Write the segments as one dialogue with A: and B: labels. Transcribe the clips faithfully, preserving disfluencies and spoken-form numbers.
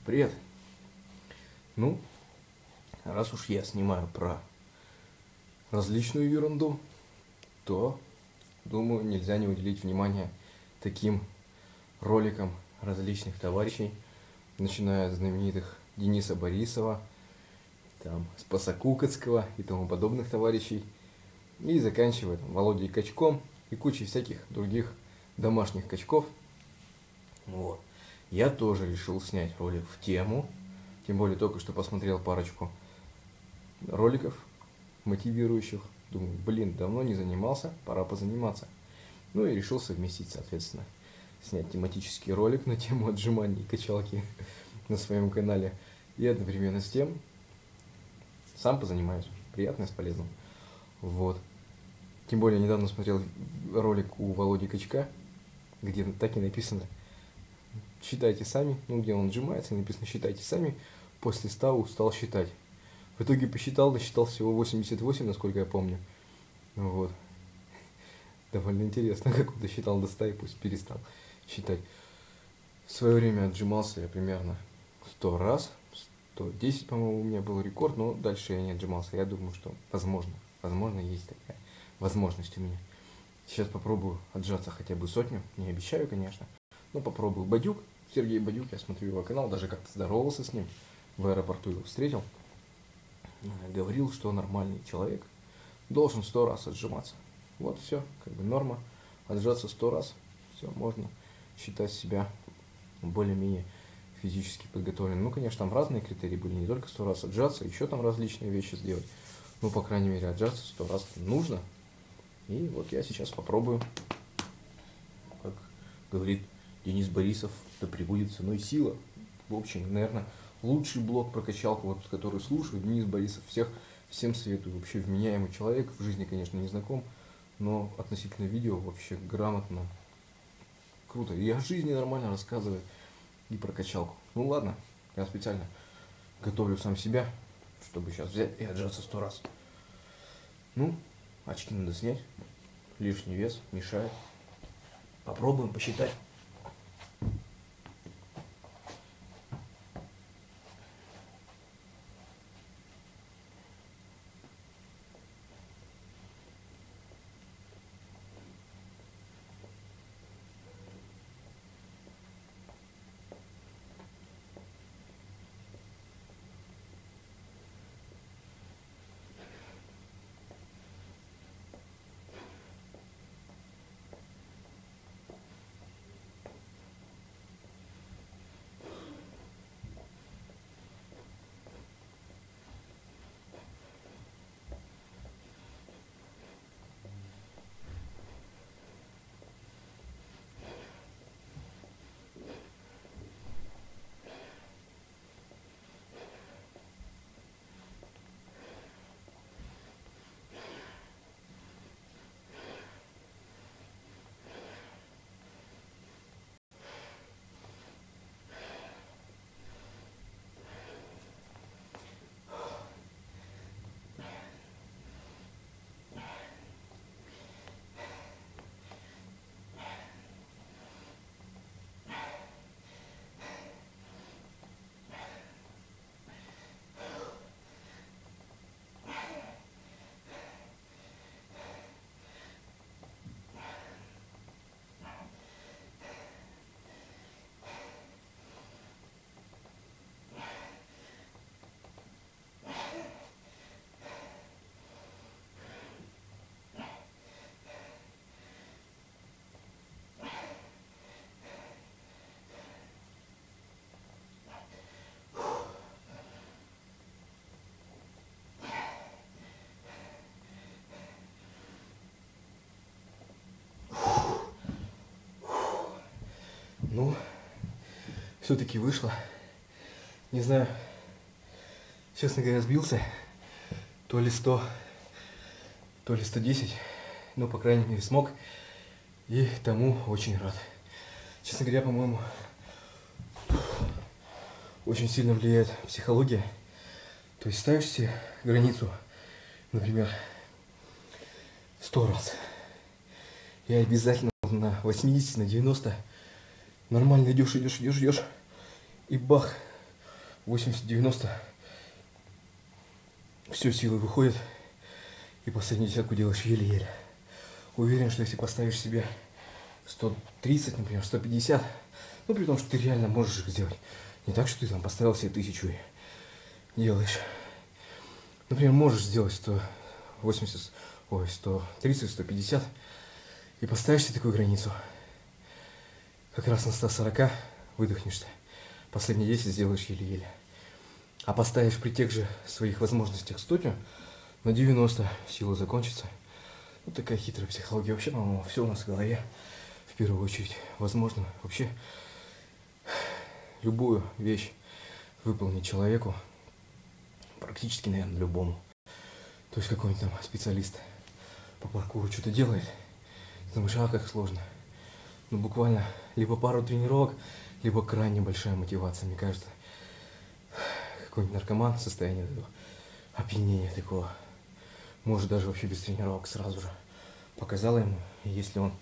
A: Привет. Ну, раз уж я снимаю про различную ерунду, то, думаю, нельзя не уделить внимание таким роликам различных товарищей, начиная от знаменитых Дениса Борисова, там, Спаса Кукоцкого и тому подобных товарищей, и заканчивая там, Володей Качком и кучей всяких других домашних качков. Вот. Я тоже решил снять ролик в тему, тем более только что посмотрел парочку роликов мотивирующих. Думаю, блин, давно не занимался, пора позаниматься. Ну и решил совместить, соответственно, снять тематический ролик на тему отжиманий и качалки на своем канале. И одновременно с тем сам позанимаюсь. Приятно и с полезным. Вот. Тем более недавно смотрел ролик у Володи Качка, где так и написано «Считайте сами», ну где он отжимается, написано «Считайте сами», после ста устал считать. В итоге посчитал, насчитал всего восемьдесят восемь, насколько я помню. Вот. Довольно интересно, как он досчитал до ста и пусть перестал считать. В свое время отжимался я примерно сто раз. сто десять, по-моему, у меня был рекорд, но дальше я не отжимался. Я думаю, что возможно, возможно, есть такая возможность у меня. Сейчас попробую отжаться хотя бы сотню. Не обещаю, конечно, но попробую. Бадюк, Сергей Бадюк, я смотрю его канал, даже как-то здоровался с ним. В аэропорту его встретил. Говорил, что нормальный человек должен сто раз отжиматься. Вот все, как бы норма. Отжаться сто раз, все, можно считать себя более-менее физически подготовленным. Ну, конечно, там разные критерии были, не только сто раз отжаться, еще там различные вещи сделать. Ну, по крайней мере, отжаться сто раз нужно. И вот я сейчас попробую, как говорит Денис Борисов, да пребудет со мной сила. В общем, наверное, лучший блог про качалку, вот, который слушаю, Денис Борисов. Всех, всем советую. Вообще вменяемый человек, в жизни, конечно, не знаком, но относительно видео вообще грамотно. Круто. И о жизни нормально рассказывает, и про качалку. Ну ладно, я специально готовлю сам себя, чтобы сейчас взять и отжаться сто раз. Ну, очки надо снять. Лишний вес мешает. Попробуем посчитать. Ну, все-таки вышло. Не знаю, честно говоря, сбился. То ли сто, то ли сто десять. Но, по крайней мере, смог. И тому очень рад. Честно говоря, по-моему, очень сильно влияет психология. То есть ставишь себе границу, например, сто раз. И обязательно на восемьдесят, на девяносто нормально идешь, идешь, идешь, идешь. И бах, восемьдесят-девяносто. Все, силы выходят. И последнюю десятку делаешь еле-еле. Уверен, что если поставишь себе сто тридцать, например, сто пятьдесят, ну при том, что ты реально можешь их сделать. Не так, что ты там поставил себе тысячу и делаешь. Например, можешь сделать сто восемьдесят, ой, сто тридцать, сто пятьдесят и поставишь себе такую границу. Как раз на ста сорока выдохнешься. Последние десять сделаешь еле-еле. А поставишь при тех же своих возможностях стотью, на девяносто сила закончится. Вот такая хитрая психология. Вообще, по-моему, все у нас в голове. В первую очередь, возможно, вообще любую вещь выполнить человеку, практически, наверное, любому. То есть какой-нибудь там специалист по паркуру что-то делает, ты думаешь, а как сложно. Ну буквально либо пару тренировок, либо крайне большая мотивация, мне кажется. Какой-нибудь наркоман в состоянии этого опьянения такого, может даже вообще без тренировок сразу же показала ему, и если он,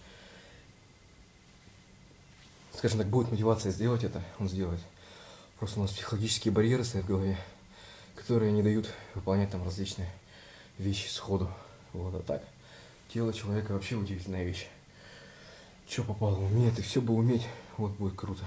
A: скажем так, будет мотивация сделать это, он сделает. Просто у нас психологические барьеры стоят в голове, которые не дают выполнять там различные вещи сходу. Вот, а так, тело человека вообще удивительная вещь. Что попало, умеет, и все бы уметь, вот будет круто.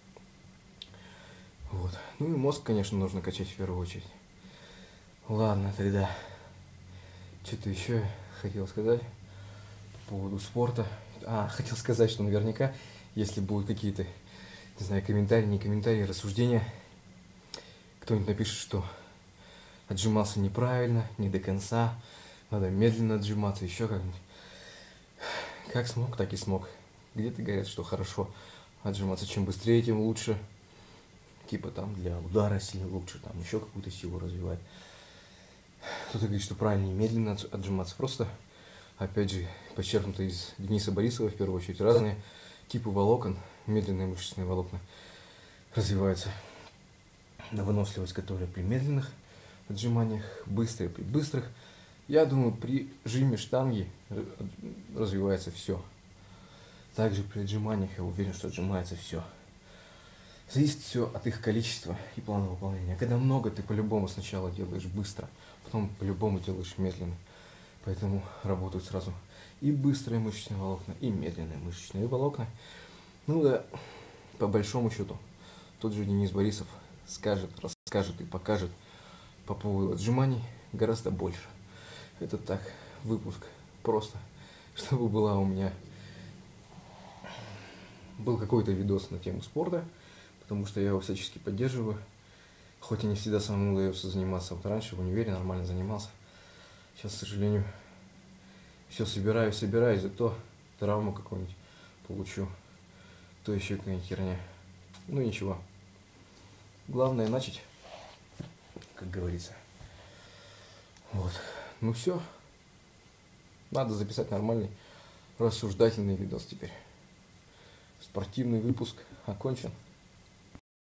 A: Вот. Ну и мозг, конечно, нужно качать в первую очередь. Ладно, тогда. Что-то еще хотел сказать по поводу спорта. А, хотел сказать, что наверняка, если будут какие-то, не знаю, комментарии, не комментарии, рассуждения, кто-нибудь напишет, что отжимался неправильно, не до конца, надо медленно отжиматься, еще как-нибудь. Как смог, так и смог. Где-то говорят, что хорошо отжиматься, чем быстрее, тем лучше. Типа там для удара сильно лучше, там еще какую-то силу развивать. Кто-то говорит, что правильнее медленно отжиматься. Просто, опять же, подчеркнуто из Дениса Борисова, в первую очередь, разные типы волокон, медленные мышечные волокна развиваются. На выносливость, которая при медленных отжиманиях, быстрые при быстрых. Я думаю, при жиме штанги развивается все. Также при отжиманиях я уверен, что отжимается все. Зависит все от их количества и плана выполнения. Когда много, ты по-любому сначала делаешь быстро, потом по-любому делаешь медленно. Поэтому работают сразу и быстрые мышечные волокна, и медленные мышечные волокна. Ну да, по большому счету, тот же Денис Борисов скажет, расскажет и покажет по поводу отжиманий гораздо больше. Это так, выпуск просто, чтобы была у меня был какой-то видос на тему спорта, потому что я его всячески поддерживаю, хоть и не всегда самому удается заниматься. Вот раньше в универе нормально занимался, сейчас, к сожалению, все собираю, собираю, зато травму какую-нибудь получу, то еще какая-нибудь херня. Ну ничего, главное начать, как говорится. Вот, ну все, надо записать нормальный рассуждательный видос теперь. Спортивный выпуск окончен.